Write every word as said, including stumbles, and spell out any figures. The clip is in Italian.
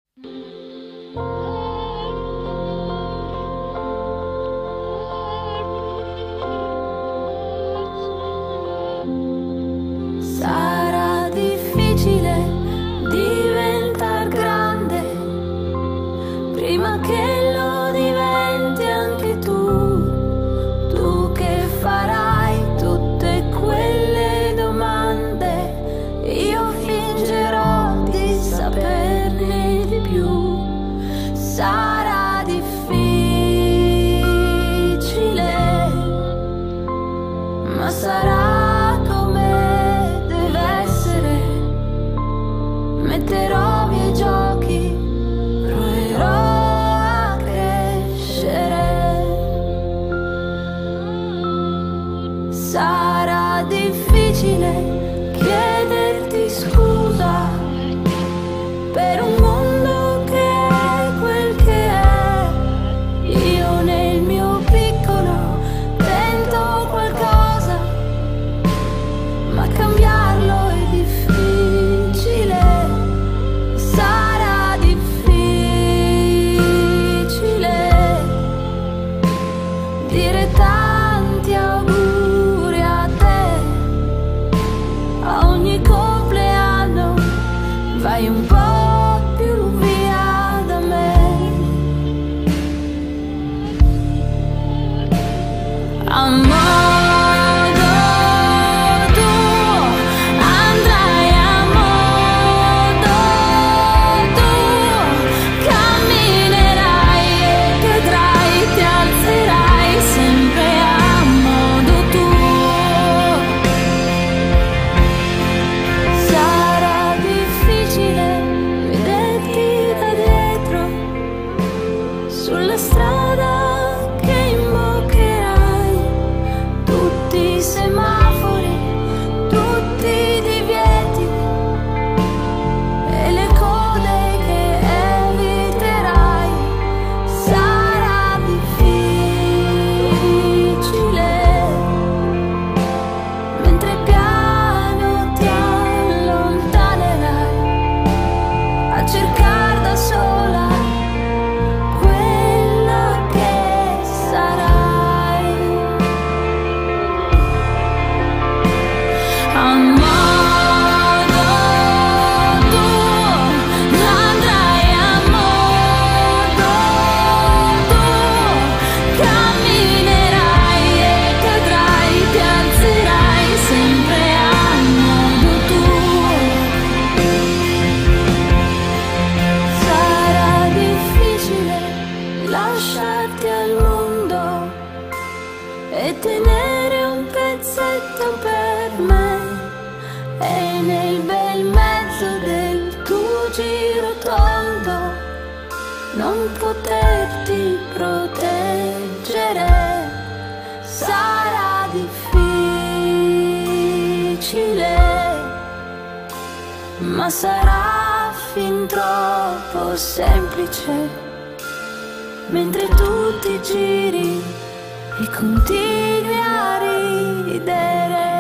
Sarà difficile diventar grande prima che lo diventi anche tu, tu che farai tutte quelle domande, io fingerò di saperne di più. Sarà difficile, ma sarà come deve essere. Metterò via i giochi, proverò a crescere. Sarà difficile chiederti scusa per un mondo che è quel che è. Io nel mio piccolo tento qualcosa, ma cambiarlo è difficile. Sarà difficile dire tanti auguri a te a ogni compleanno. Vai un po' più via da me. A modo tuo andrai, a modo tuo camminerai e cadrai, ti alzerai sempre a modo tuo. Sarà difficile vederti da dietro sulla strada che imboccherai, tutti i semafori, tutti i divieti e le code che eviterai. Sarà difficile mentre piano ti allontanerai a cercare da sola quella che sarai. A modo tuo andrai, a modo tuo camminerai e cadrai, ti alzerai sempre a modo tuo. Sarà difficile lasciarti al mondo e tenere un pezzetto per me, e nel bel mezzo del tuo giro tondo non poterti proteggere. Sarà difficile, ma sarà fin troppo semplice mentre tu ti giri e continui a ridere.